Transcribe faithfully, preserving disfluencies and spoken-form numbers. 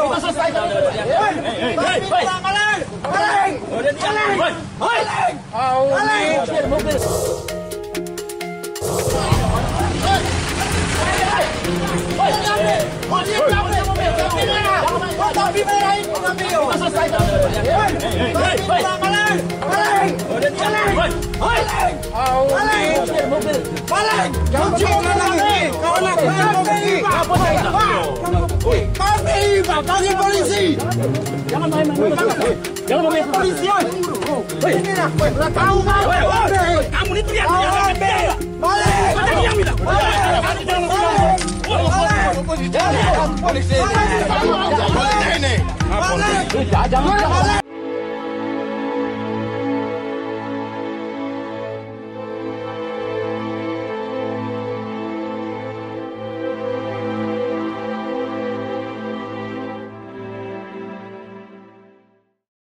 Kita selesaikan. Balik, balik, balik, balik, balik, balik, mobil. Tapi merah itu ngambil. Kita selesaikan. Balik, balik, balik, balik, balik, mobil. Balik. Kunci mobil lagi. Kau nak pergi? Apa saya? Kami, panggil polisi. Jangan main-main. Jangan main polisi. Ini nak. Kau mau? Kamu ni teriak. Balik. Ada yang minta. Balik. Polisi.